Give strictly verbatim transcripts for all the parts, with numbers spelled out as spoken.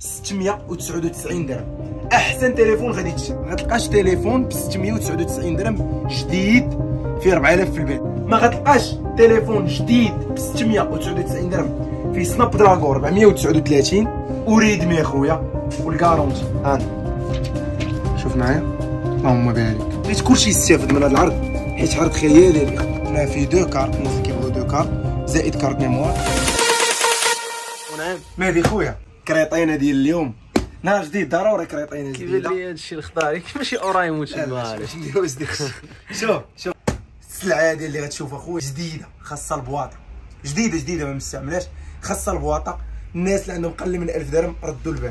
ستمية وتسعة وتسعين درهم. احسن تليفون غادي تشري، ما غتلقاش تليفون ب ستمية وتسعة وتسعين درهم جديد فيه أربعة آلاف في البيت. ما غتلقاش تليفون جديد ب ستمية وتسعة وتسعين درهم فيه سناب دراغون أربعمية وتسعة وثلاثين وريدمي اخويا والكارونتي. هانا شوف معايا، اللهم بارك. بغيت كلشي يستافد من هذا العرض حيت عرض خيالي. هنا فيه دو كارت، الناس اللي كيبغيو دو كارت زائد كارت ميموار. ونعم مهدي خويا، كريطينه ديال اليوم نهار جديد ضروري. كريطينه جديده كيبان لي هادشي الخضار ماشي اورايمون تما. شوف شوف السلعه هذه اللي غتشوف اخويا جديده، خاصها البواطه جديده جديده ما مستعملاش، خاصها البواطه. الناس اللي عندهم قل من ألف درهم ردوا البال.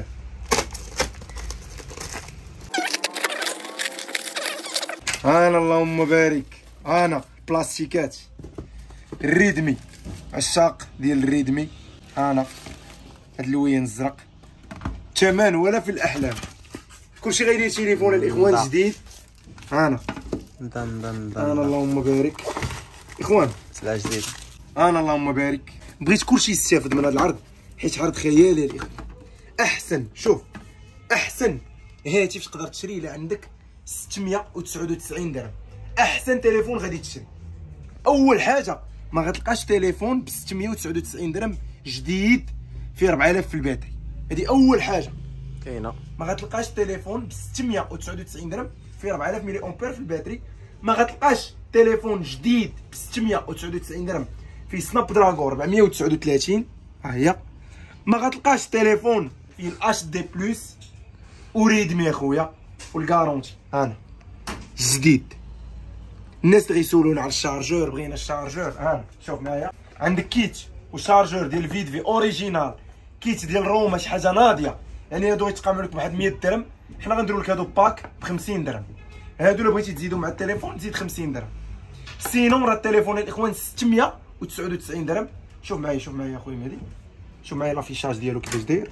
انا اللهم بارك. انا بلاستيكات الريدمي، عشاق ديال الريدمي. انا هاد اللوين الزرق ثمن ولا في الاحلام. كلشي غيدير تليفون الاخوان جديد. انا دن دن دن انا اللهم بارك اخوان، سلعه جديده. انا اللهم بارك. بغيت كلشي يستافد من هذا العرض حيت عرض خيالي الاخوان. احسن شوف احسن هاتف تقدر تشري الا عندك ستمية وتسعة وتسعين درهم. احسن تليفون غادي تشري. اول حاجه ما غتلقاش تليفون ب ستمية وتسعة وتسعين درهم جديد فيه أربعة آلاف في الباتري. هذه اول حاجه كاينه. ما غتلقاش تليفون ب ستمية وتسعة وتسعين درهم فيه أربعة آلاف ملي امبير في الباتري. ما غتلقاش تليفون جديد ب ستمية وتسعة وتسعين درهم فيه سناب دراغون أربعمية وتسعة وثلاثين. ها هي. ما غتلقاش تليفون فيه الاش دي بلس وريدمي اخويا والكارونتي. انا جديد. الناس اللي غيسولونا على الشارجور، بغينا الشارجور. ها شوف معايا، عندك كيت وشارجور ديال فيدفي اوريجينال، كيت ديال روما شي حاجه ناضيه، يعني هادو يتقاموا لك بواحد مية درهم. حنا غنديروا لك هادو باك ب خمسين درهم. هادو الا بغيتي تزيدو مع التليفون تزيد خمسين درهم. سينون راه التليفون الاخوان ستمية وتسعة وتسعين درهم. شوف معايا شوف معايا اخويا مهدي، شوف معايا لافيشاج ديالو كيفاش داير.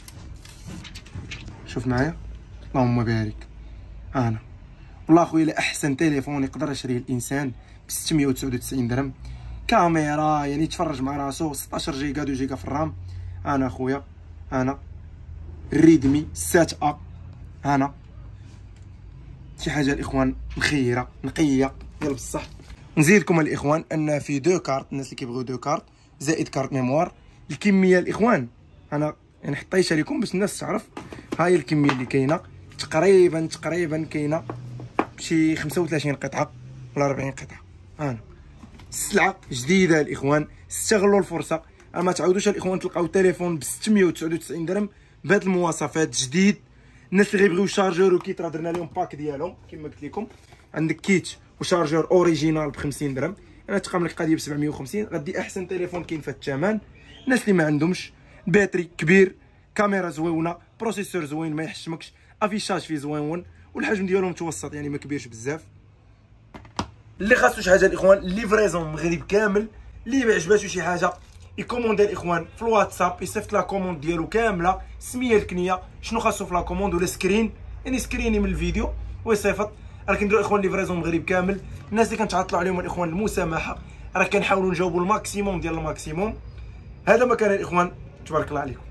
شوف معايا اللهم بارك. انا والله اخويا لا احسن تليفون يقدر يشريه الانسان ب ستمية وتسعة وتسعين درهم. كاميرا يعني يتفرج مع راسو، ستطاش جيجا دو جيجا في الرام. انا اخويا انا الريدمي سات ا. انا شي حاجه الاخوان مخيره نقيه ديال بصح. نزيدكم الاخوان ان في دو كارت، الناس اللي كيبغيو دو كارت زائد كارت ميموار. الكميه الاخوان انا يعني حطيتها لكم باش الناس تعرف. ها هي الكميه اللي كاينه تقريبا تقريبا كاينه شي خمسة وثلاثين قطعه ولا أربعين قطعه. انا السلعه جديده الاخوان، استغلوا الفرصه. اما تعاودوش الاخوان تلقاو تليفون ب ستمية وتسعة وتسعين درهم بهاد المواصفات جديد. الناس اللي غيبغيو شارجور وكيت راه درنا لهم باك ديالهم كما قلت لكم. عندك كيت وشارجور اوريجينال ب خمسين درهم، انا تقام لك قضيه ب سبعمية وخمسين. غدي احسن تليفون كاين في الثمن. الناس اللي ما عندهمش باتري كبير، كاميرا زويونه، بروسيسور زوين ما يحشمكش، افيشاج فيه زويون، والحجم ديالو متوسط يعني ما كبيرش بزاف. اللي خاصو شي حاجه الاخوان ليفريزون المغرب كامل. اللي ما عجباتو شي حاجه يكوموندي الاخوان في الواتساب، يصيفط لا كوموند ديالو كامله، السميه الكنيه، شنو خاصو في لا كوموند ولا سكرين، يعني سكريني من الفيديو ويصيفط. راه كنديرو الاخوان ليفريزون المغرب كامل. الناس اللي كنتعطلوا عليهم الاخوان المسامحه، راه كنحاولوا نجاوبوا الماكسيموم ديال الماكسيموم. هذا ما كان الاخوان، تبارك الله عليكم.